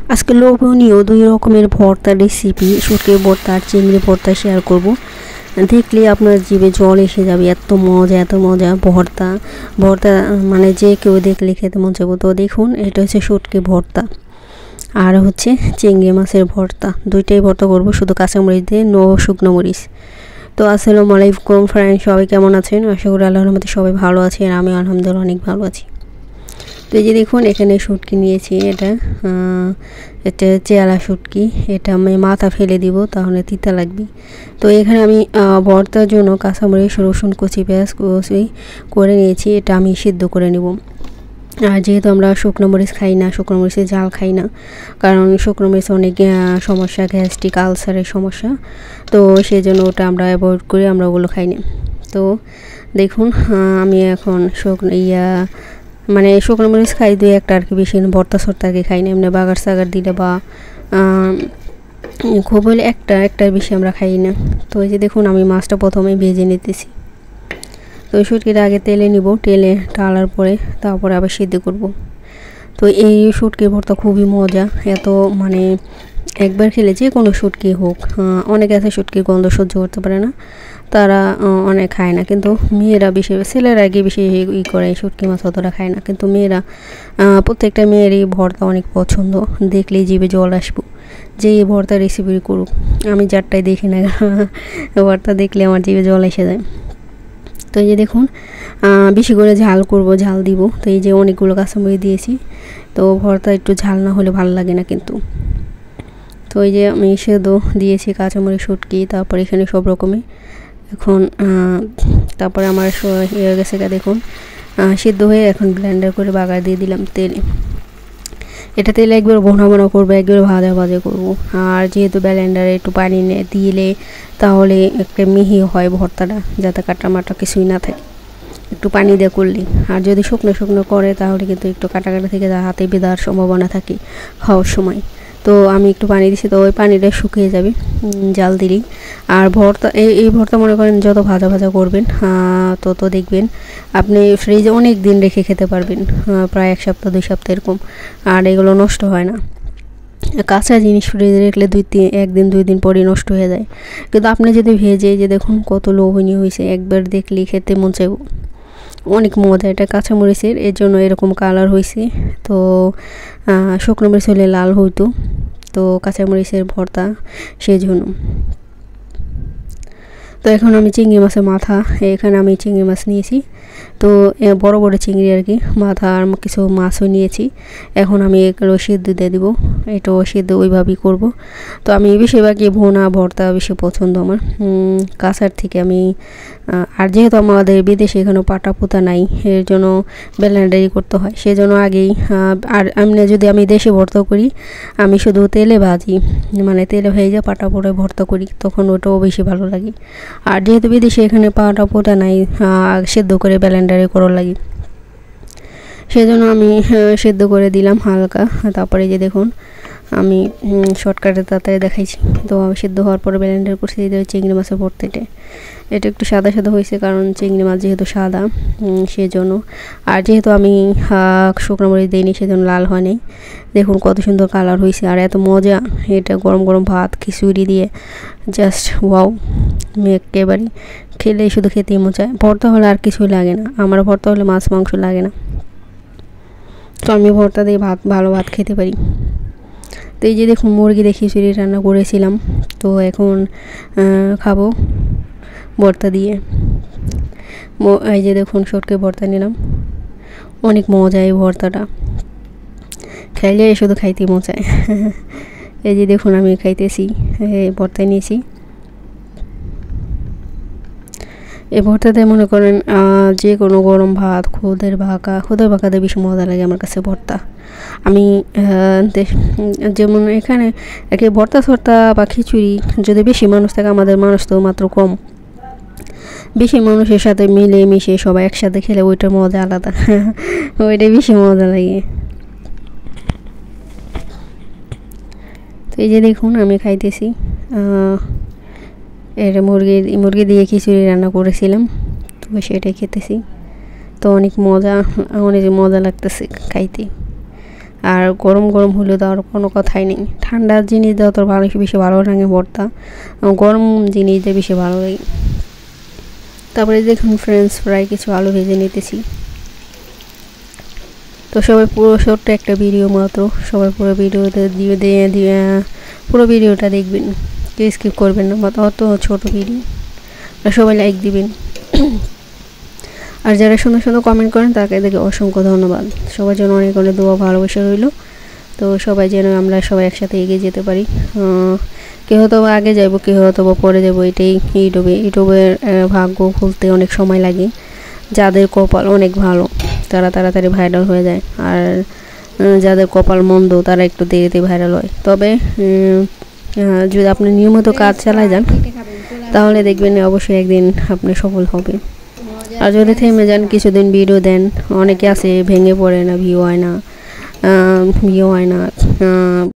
আজকে লোভনীয় 2 রকমের ভর্তা রেসিপি শুটকির ভর্তা আর চিংড়ি ভর্তা শেয়ার করব। দেখলে আপনার জিভে জল এসে যাবে, এত মজা ভর্তা ভর্তা মানে যে কেউ দেখলে খেতে মন চাইবে। তো দেখুন, এটা হচ্ছে শুটকি ভর্তা আর হচ্ছে চিংড়ি মাছের ভর্তা, দুইটাই ভর্তা করব শুধু কাঁচামরিচ দিয়ে, নো শুকনো মরিচ। তো আসসালামু আলাইকুম ফ্রেন্ড, সবাই কেমন আছেন? আশা করি আল্লাহর রহমতে সবাই ভালো আছেন, আর আমি আলহামদুলিল্লাহ অনেক ভালো আছি। তো এই যে দেখুন, এখানে শুটকি নিয়েছি, এটা চেয়ারা শুটকি, এটা আমি মাথা ফেলে দিব, তাহলে তিতা লাগবে। তো এখানে আমি ভর্তার জন্য কাঁচামরিচ, রসুন কুচি, পেঁয়াজ কুচি করে নিয়েছি, এটা আমি সিদ্ধ করে নেব। আর যেহেতু আমরা শুকনো মরিচ খাই না, শুকনো মরিচের ঝাল খাই না, কারণ শুকনো মরিচ অনেক সমস্যা, গ্যাস্ট্রিক আলসারের সমস্যা, তো সেই জন্য ওটা আমরা অ্যাভয়েড করি, আমরা ওগুলো খাই না। তো দেখুন, আমি এখন শুকনো মরিচ খাই 2-1টা আর কি, বেশি ভর্তা সর্তা আর কি খাই না। এমনি বাগার সাগার দিলে বা খুব হলে একটার বেশি আমরা খাই না। তো এই যে দেখুন, আমি মাছটা প্রথমে ভেজে নিতেছি। তো শুটকিটা আগে তেলে নিব, তেলে টালার পরে তারপরে আবার সিদ্ধ করব। তো এই শুটকি ভর্তা খুবই মজা, এত একবার খেলে যে কোনো শুটকি হোক, অনেকে আছে শুটকির গন্ধ সহ্য করতে পারে না, তারা অনেক খায় না, কিন্তু মেয়েরা বেশি, ছেলেরা আগে বেশি করে শুটকি মাছ অতটা খায় না, কিন্তু মেয়েরা, প্রত্যেকটা মেয়েরই ভর্তা অনেক পছন্দ, দেখলেই জিভে জল আসবো যে এই ভর্তা রেসিপি করুক। আমি যারটাই দেখি না ভর্তা দেখলে আমার জিভে জল এসে যায়। তো এই যে দেখুন, বেশি করে ঝাল করব, ঝাল দিব। তো এই যে অনেকগুলো কাঁচামরিচ দিয়েছি, তো ভর্তা একটু ঝাল না হলে ভালো লাগে না কিন্তু। তো এই যে আমি সেদ্ধ দিয়েছি কাঁচামরিচ, শুটকি, তারপর এখানে সব রকমের। এখন তারপরে আমার হয়ে গেছে, দেখুন সিদ্ধ হয়ে এখন ব্লেন্ডার করে বাগার দিয়ে দিলাম তেলে। এটা তেলে একবার ভোনা করবো, একবার ভাজা করবো। আর যেহেতু ব্লেন্ডারে একটু পানি দিলে তাহলে একটা মিহি হয় ভর্তাটা, যাতে কাটা মাটা কিছুই না থাকে, একটু পানি দিয়ে করলে। আর যদি শুকনো করে তাহলে কিন্তু একটু কাটা থেকে হাতে বেঁধার সম্ভাবনা থাকে খাওয়ার সময়। তো আমি একটু পানি দিছি, তো ওই পানিটা শুকিয়ে যাবে জাল দিলেই। আর ভর্তা, এই ভর্তা মনে করেন যত ভাজা করবেন তত দেখবেন আপনি ফ্রিজে অনেক দিন রেখে খেতে পারবেন, প্রায় 1 সপ্তাহ 2 সপ্তাহ এরকম, আর এগুলো নষ্ট হয় না। কাঁচা জিনিস ফ্রিজে রাখলে 1 দিন 2 দিন পরেই নষ্ট হয়ে যায়, কিন্তু আপনি যদি ভেজে, যে দেখুন কত লোভনীয় হয়েছে, একবার দেখলেই খেতে মন চাইব, অনেক মজা। এটা কাঁচামরিচের, এর জন্য এরকম কালার হয়েছে। তো শুকনো মরিচ হলে লাল হইতো, তো কাঁচামরিচের ভর্তা সেই জন্য। তো এখন আমি চিংড়ি মাছের মাথা, এখানে আমি চিংড়ি মাছ নিয়েছি, তো বড় চিংড়ি আর কি, মাথা আর কিছু মাছও নিয়েছি। এখন আমি এগুলো সিদ্ধ দিয়ে দিব, এটাও সিদ্ধ ওইভাবেই করব। তো আমি বেশিরভাগই ভুনা ভর্তা বেশি পছন্দ আমার, কাঁচার থেকে। আমি আর যেহেতু আমাদের বিদেশে এখানে পাটা পোতা নাই, এর জন্য ব্লেন্ডারি করতে হয়, সেজন্য আগেই। আর যদি আমি দেশে ভর্তা করি, আমি শুধু তেলে ভাজি, তেলে ভেজে পাটা পোড়ে ভর্তা করি, তখন ওটাও বেশি ভালো লাগে। আর যেহেতু বিদেশে এখানে পাটা পোতা নাই, সেদ্ধ করে ব্লেন্ডারে করা লাগে, সেজন্য আমি সেদ্ধ করে দিলাম হালকা। তারপরে যে দেখুন, আমি শর্টকাটে তাড়াতাড়ি দেখাইছি। তো সেদ্ধ হওয়ার পরে ব্লেন্ডার করছি চিংড়ি মাছের ভর্তাটা। এটা একটু সাদা হয়েছে, কারণ চিংড়ি মাছ যেহেতু সাদা, সেজন্য। আর যেহেতু আমি শুকনো মরিচ দিইনি, সেজন্য লাল হয় নাই। দেখুন কত সুন্দর কালার হয়েছে, আর এত মজা। এটা গরম ভাত খিচুড়ি দিয়ে জাস্ট ওয়াও, একেবারে খেলে শুধু খেতেই মন চায়। ভর্তা হলে আর কিছুই লাগে না, আমার ভর্তা হলে মাছ মাংস লাগে না, তো আমি ভর্তা দিয়ে ভালো ভাত খেতে পারি। তো এই যে দেখুন, মুরগি দিয়ে খিচুড়ি রান্না করেছিলাম, তো এখন খাবো ভর্তা দিয়ে। এই যে দেখুন, শুটকি ভর্তা নিলাম, অনেক মজা এই ভর্তাটা, খাইলে শুধু খাইতে মজায়। এই যে দেখুন, আমি খাইতেছি, ভর্তা নিয়েছি। এই ভর্তাতে মনে করেন যে কোনো গরম ভাত, খুদের ভাকাতে বেশি মজা লাগে আমার কাছে ভর্তা। আমি যেমন এখানে একে ভর্তা সর্তা বা খিচুড়ি, যদি বেশি মানুষ থাকে, আমাদের মানুষ তো মাত্র কম, বেশি মানুষের সাথে মিলে মিশে সবাই একসাথে খেলে ওইটার মজা আলাদা, ওইটাই বেশি মজা লাগে। তো এই যে দেখুন, আমি খাইতেছি, এটা মুরগি দিয়ে খিচুড়ি রান্না করেছিলাম, তো সেটাই খেতেছি। তো অনেক মজা লাগতেছে খাইতে। আর গরম গরম হলে তো আর কোনো কথাই নেই। ঠান্ডার জিনিস দেওয়া তো বেশি ভালো লাগে ভর্তা, গরম জিনিস দিয়ে বেশি ভালো লাগে। তারপরে দেখুন ফ্রেঞ্চ ফ্রাই কিছু আলু ভেজে নিতেছি। তো সবাই পুরো ছোট্ট একটা ভিডিও মাত্র, সবাই পুরো ভিডিওতে দিয়ে পুরো ভিডিওটা দেখবেন, কেউ স্কিপ করবেন না, অত ছোট ভিডিও। আর সবাই লাইক দিবেন। আর যারা সুন্দর সুন্দর কমেন্ট করেন তাকে দেখে অসংখ্য ধন্যবাদ। সবার জন্য অনেক অনেক দোয়া ভালোবাসা রইল। তো সবাই যেন আমরা সবাই একসাথে এগিয়ে যেতে পারি। কেউ হয়তো আগে যাইব, কেউ হয়তো পরে যাবো, এটাই ইউটিউবের ভাগ্য খুলতে অনেক সময় লাগে। যাদের কপাল অনেক ভালো তারা তাড়াতাড়ি ভাইরাল হয়ে যায়, আর যাদের কপাল মন্দ তারা একটু দেরিতে ভাইরাল হয়। তবে যদি আপনি নিয়মিত কাজ চালায় যান তাহলে দেখবেন অবশ্যই একদিন আপনি সফল হবেন। আর যদি থেমে যান, কিছুদিন ভিডিও দেন, অনেকে আছে ভেঙে পড়ে না, ভিউ হয় না,